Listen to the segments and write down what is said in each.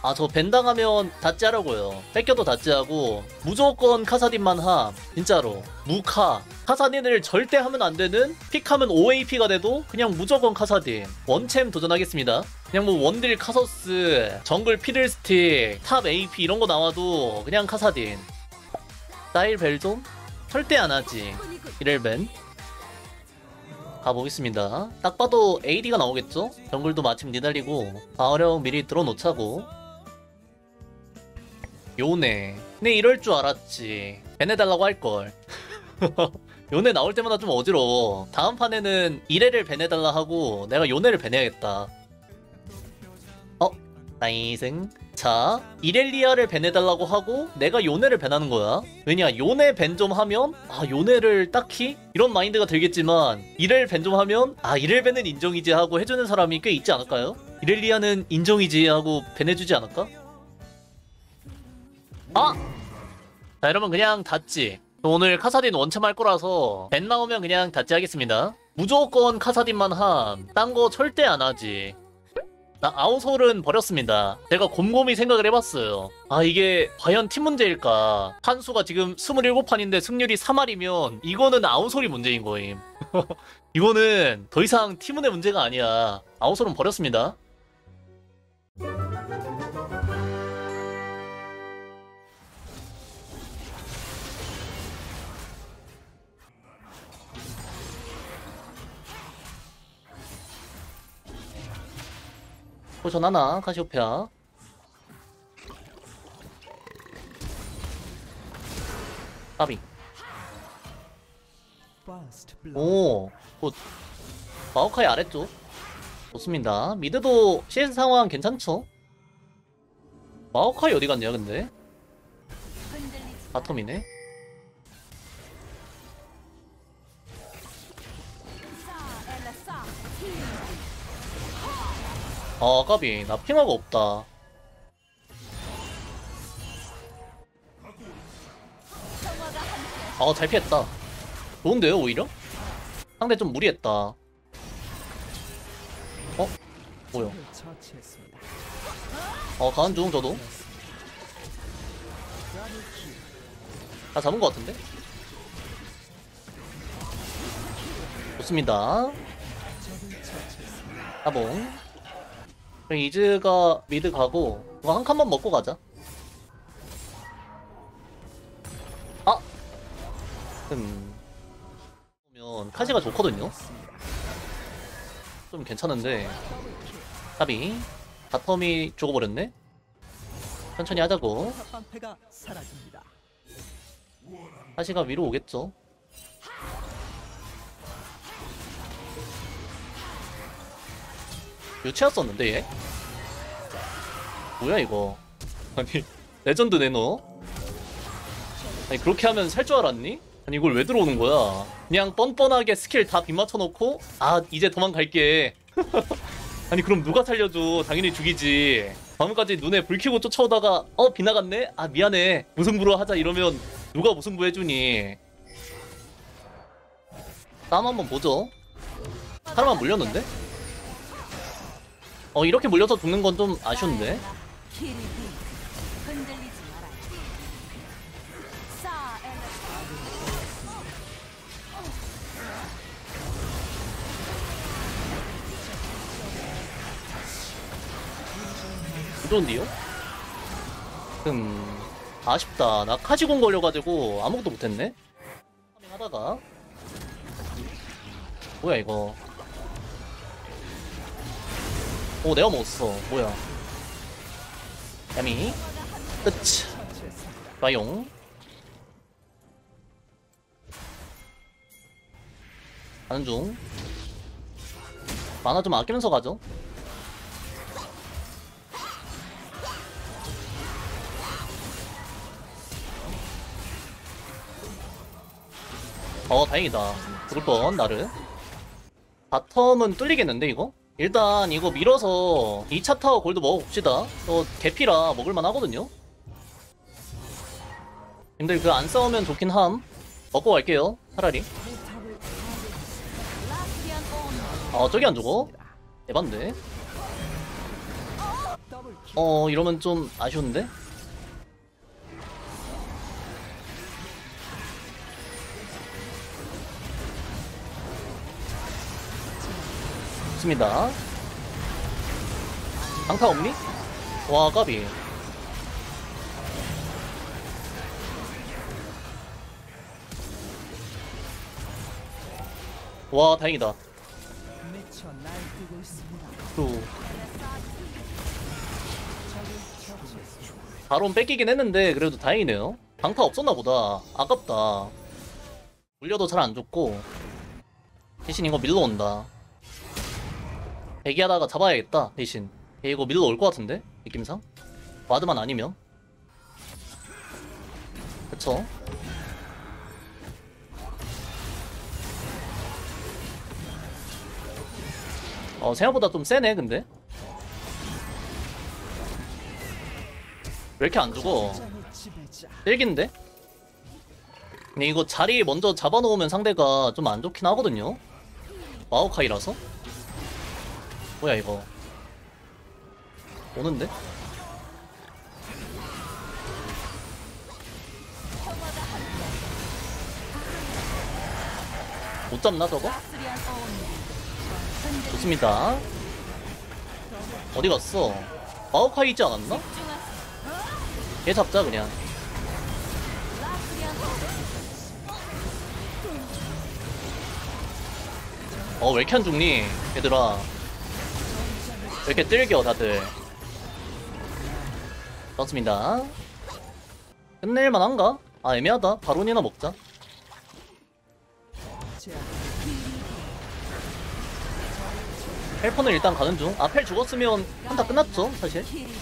아, 저 벤당하면 다찌하라고요. 뺏겨도 다찌하고 무조건 카사딘만 함. 진짜로 무카 카사딘을 절대 하면 안 되는, 픽하면 OAP가 돼도 그냥 무조건 카사딘. 원챔 도전하겠습니다. 그냥 뭐 원딜 카서스, 정글 피들스틱, 탑 AP 이런 거 나와도 그냥 카사딘. 스타일 벨 좀 절대 안 하지. 이렐벤 가보겠습니다. 딱 봐도 AD가 나오겠죠? 정글도 마침 니달리고 방어력 미리 들어놓자고. 요네. 네, 이럴 줄 알았지. 밴해달라고 할걸. 요네 나올 때마다 좀 어지러워. 다음 판에는 이레를 밴해달라 하고 내가 요네를 밴해야겠다. 나이생. 자, 이렐리아를 밴해달라고 하고 내가 요네를 밴하는 거야. 왜냐, 요네 밴 좀 하면 요네를 딱히 이런 마인드가 들겠지만, 이렐 밴 좀 하면 이렐 밴은 인정이지 하고 해주는 사람이 꽤 있지 않을까요? 이렐리아는 인정이지 하고 밴해주지 않을까? 자, 여러분 그냥 닫지. 오늘 카사딘 원챔 할 거라서 밴 나오면 그냥 닫지 하겠습니다. 무조건 카사딘만 함. 딴 거 절대 안 하지. 나 아우솔은 버렸습니다. 제가 곰곰이 생각을 해봤어요. 이게 과연 팀 문제일까? 판수가 지금 27판인데 승률이 3할이면 이거는 아우솔이 문제인 거임. 이거는 더 이상 팀운의 문제가 아니야. 아우솔은 버렸습니다. 포션 하나, 카시오페아. 까비. 오, 굿. 마오카이 아래쪽. 좋습니다. 미드도 CS 상황 괜찮죠? 마오카이 어디 갔냐, 근데? 바텀이네. 까비. 나 핑화가 없다. 잘 피했다. 좋은데요, 오히려? 상대 좀 무리했다. 뭐야? 가는 중, 저도. 다 잡은 것 같은데? 좋습니다. 따봉. 이즈가 미드 가고 이거 한 칸만 먹고 가자. 그러면 카시가 좋거든요. 좀 괜찮은데. 까비. 바텀이 죽어버렸네. 천천히 하자고. 카시가 위로 오겠죠. 유치였었는데 얘? 뭐야 이거. 아니 레전드네 너. 아니 그렇게 하면 살 줄 알았니? 아니 이걸 왜 들어오는 거야. 그냥 뻔뻔하게 스킬 다 빗맞춰놓고 이제 도망갈게. 아니 그럼 누가 살려줘. 당연히 죽이지. 방금까지 눈에 불 켜고 쫓아오다가 빗나갔네? 미안해 무승부로 하자 이러면 누가 무승부 해주니. 싸움 한번 보죠. 사람만 물렸는데? 이렇게 물려서 죽는 건 좀 아쉬운데? 무좋은데요? 아쉽다. 나 카지공 걸려가지고 아무것도 못했네? 하다가 뭐야 이거. 내가 먹었어. 뭐야. 야미. 끝. 좋아용. 가는 중. 만화 좀 아끼면서 가죠. 다행이다. 죽을 뻔, 나를. 바텀은 뚫리겠는데, 이거? 일단 이거 밀어서 2차 타워 골드 먹어봅시다. 개피라 먹을만 하거든요. 근데 그 안 싸우면 좋긴 함. 먹고 갈게요, 차라리. 저기 안 죽어? 에반데. 이러면 좀 아쉬운데? 좋습니다. 강타 없니? 와, 까비. 와, 다행이다. 또 바론 뺏기긴 했는데 그래도 다행이네요. 강타 없었나 보다. 아깝다. 물려도 잘 안 죽고. 대신 이거 밀러 온다. 대기하다가 잡아야겠다. 대신 이거 밀러 올 것 같은데? 느낌상? 와드만 아니면. 그쵸? 생각보다 좀 세네 근데. 왜 이렇게 안 죽어? 삘긴데? 근데 이거 자리 먼저 잡아놓으면 상대가 좀 안 좋긴 하거든요? 마오카이라서? 뭐야 이거. 오는데? 못 잡나 저거? 좋습니다. 어디 갔어? 마오카이 있지 않았나? 얘 잡자 그냥. 왜 이렇게 안 죽니 얘들아. 왜 이렇게 뜰겨 다들. 좋습니다. 끝낼만한가? 아 애매하다. 바론이나 먹자. 헬퍼는 일단 가는 중. 아 펠 죽었으면 한타 끝났죠 사실.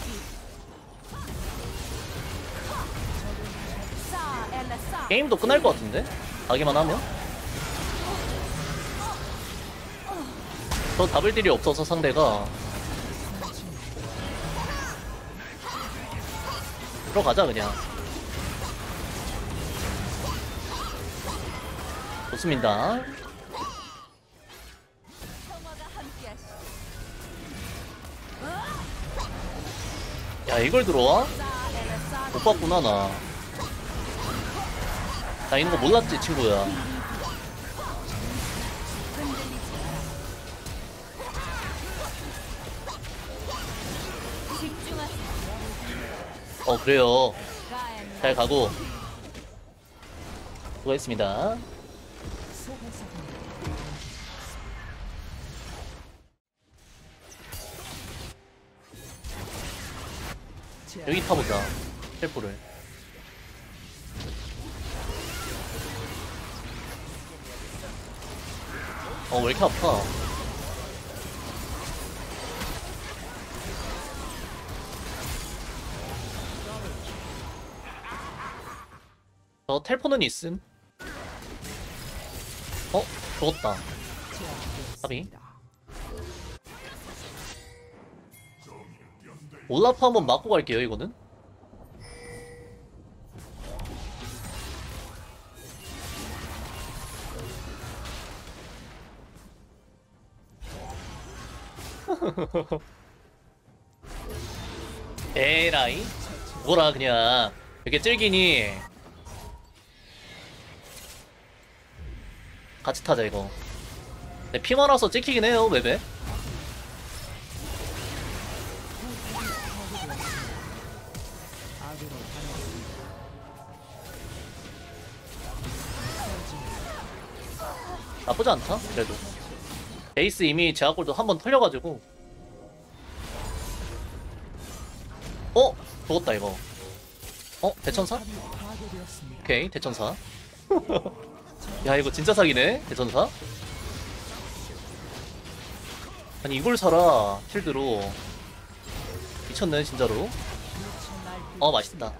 게임도 끝날 것 같은데? 가기만 하면? 저 다블딜이 없어서 상대가. 들어가자 그냥. 좋습니다. 야 이걸 들어와? 못 봤구나 나. 나 이런 거 몰랐지 친구야. 그래요. 잘 가고. 수고했습니다. 여기 타보자 텔포를. 왜 이렇게 아파. 텔포는 있음. 죽었다. 까비. 올라프 한번 맞고 갈게요 이거는. 에라이? 뭐라 그냥 이렇게 찔기니. 같이 타자 이거. 네, 피 많아서 찍히긴 해요 맵에. 나쁘지 않다 그래도. 베이스 이미 제압골도 한번 털려가지고. 죽었다 이거. 대천사? 오케이 대천사. 야 이거 진짜 사기네 대천사. 아니 이걸 사라 실드로. 미쳤네 진짜로. 맛있다.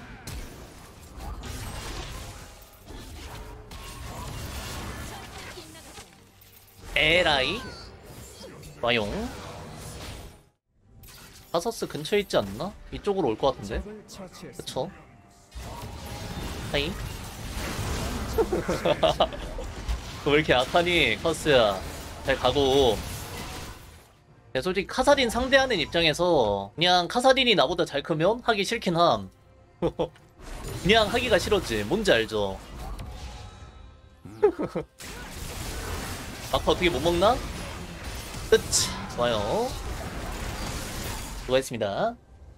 에라이 와용. 카서스 근처에 있지 않나? 이쪽으로 올 것 같은데. 그쵸? 하이. 왜 이렇게 악하니 카서스야. 잘 가고. 야, 솔직히 카사딘 상대하는 입장에서 그냥 카사딘이 나보다 잘 크면 하기 싫긴 함. 그냥 하기가 싫었지. 뭔지 알죠? 마파 어떻게 못 먹나? 으치. 좋아요. 수고했습니다.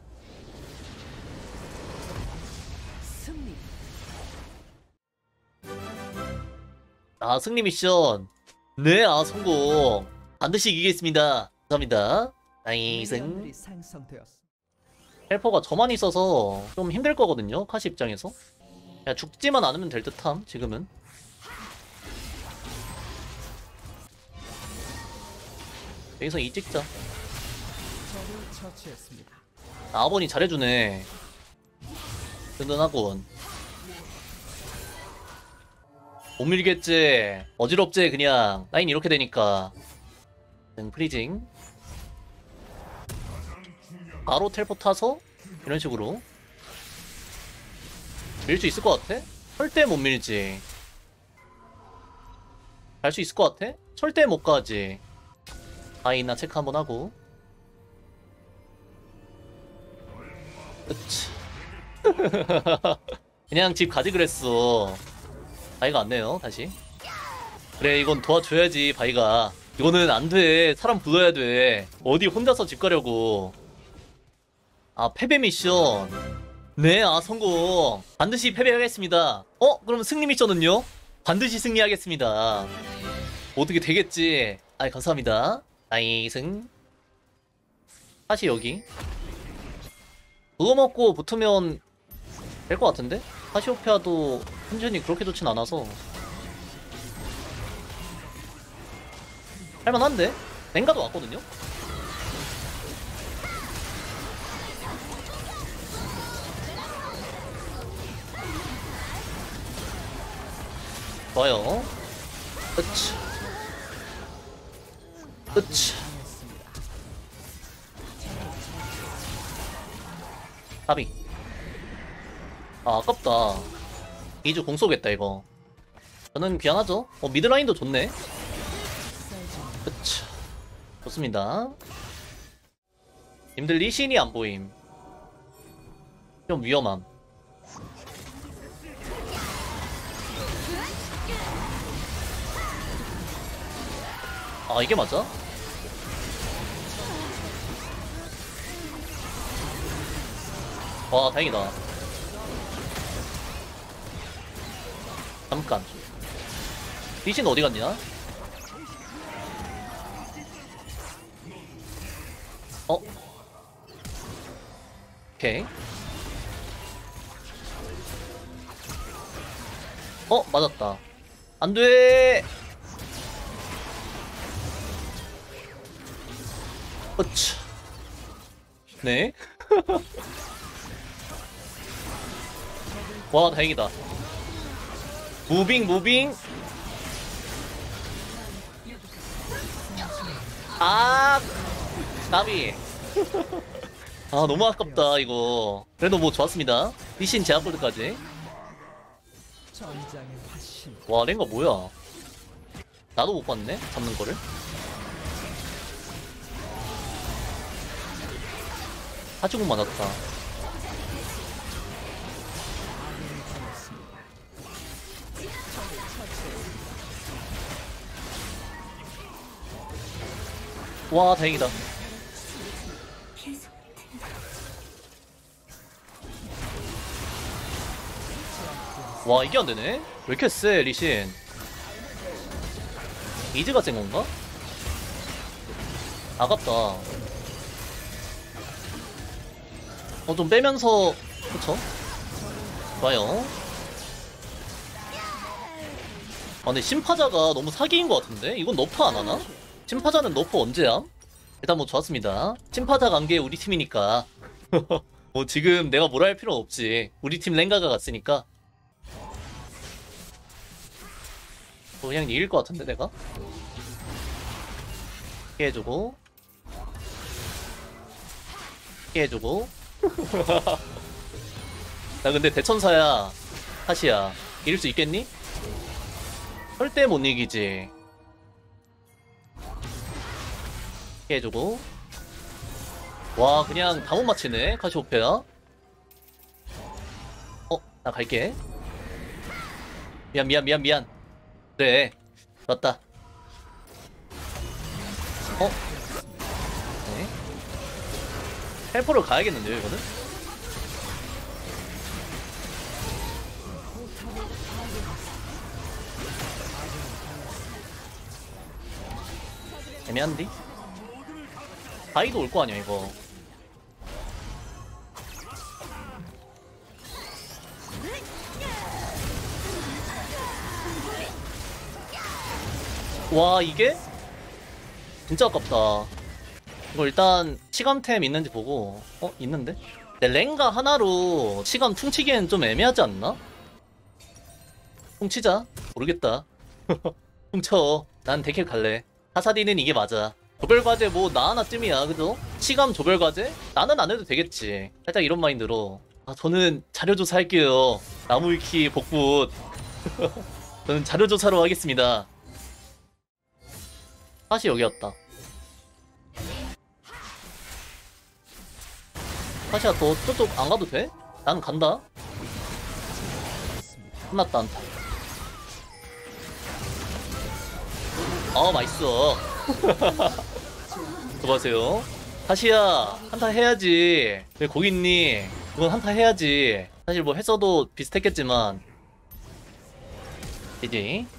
아, 승리 미션. 네, 아, 성공. 반드시 이기겠습니다. 감사합니다. 나이승. 헬퍼가 저만 있어서 좀 힘들 거거든요. 카시 입장에서. 야, 죽지만 않으면 될 듯함, 지금은. 여기서 이 찍자. 아, 아버니 잘해주네. 든든하군. 못 밀겠지. 어지럽지 그냥. 라인 이렇게 되니까. 프리징. 바로 텔포 타서 이런 식으로 밀 수 있을 것 같아? 절대 못 밀지. 갈 수 있을 것 같아? 절대 못 가지. 아 있나 체크 한번 하고. 으치. 그냥 집 가지 그랬어. 바이가 안 내요 다시. 그래 이건 도와줘야지 바이가. 이거는 안돼. 사람 불러야 돼. 어디 혼자서 집 가려고. 아 패배 미션. 네 아 성공. 반드시 패배하겠습니다. 그럼 승리 미션은요? 반드시 승리하겠습니다. 어떻게 되겠지. 아이 감사합니다. 나이승. 다시 여기 그거 먹고 붙으면 될 것 같은데? 카시오페아도 컨디션이 그렇게 좋진 않아서 할만한데? 랭가도 왔거든요? 좋아요. 으치 으치. 까비. 아 아깝다. 이즈 공 쏘겠다 이거. 저는 귀환하죠. 미드라인도 좋네. 그쵸. 좋습니다. 님들 리신이 안 보임. 좀 위험함. 아 이게 맞아? 와 다행이다. 잠깐 리신 어디 갔냐? 오케이. 맞았다. 안돼. 어차. 네. 와 다행이다. 무빙. 아 나비. 아 너무 아깝다 이거. 그래도 뭐 좋았습니다. 리신 제압골드까지. 와 랭거 뭐야. 나도 못 봤네 잡는 거를. 하주공 맞았다. 와 다행이다. 와 이게 안되네? 왜 이렇게 세 리신. 이즈가 센 건가? 아깝다. 좀 빼면서. 그쵸? 좋아요. 근데 심파자가 너무 사기인 것 같은데? 이건 너프 안 하나? 심파자는 너프 언제야? 일단 뭐 좋았습니다. 심파자 간 게 우리 팀이니까. 뭐 지금 내가 뭐라 할 필요는 없지. 우리 팀 랭가가 갔으니까. 그냥 이길 것 같은데 내가? 피해주고 피해주고. 나 근데 대천사야. 하시야 이길 수 있겠니? 절대 못 이기지. 피해주고. 와 그냥 다 못 맞히네 카시오페아. 나 갈게. 미안. 그래 맞다. 네. 헬퍼를 가야겠는데요 이거는? 애매한데? 바이도 올 거 아니야 이거. 와 이게? 진짜 아깝다. 이거 일단 치감템 있는지 보고. 있는데? 근데 랭가 하나로 치감 퉁치기엔 좀 애매하지 않나? 퉁치자. 모르겠다. 퉁쳐. 난 데킬 갈래. 카사딘은 이게 맞아. 조별과제 뭐 나 하나쯤이야 그죠? 치감 조별과제? 나는 안 해도 되겠지. 살짝 이런 마인드로. 저는 자료조사 할게요. 나무위키 복붙. 저는 자료조사로 하겠습니다. 다시 여기였다. 다시야 너 저쪽 안 가도 돼? 난 간다. 끝났다 한타. 맛있어. 수고하세요. 다시야 한타 해야지. 왜 거기 있니? 그건 한타 해야지. 사실 뭐 했어도 비슷했겠지만. 이제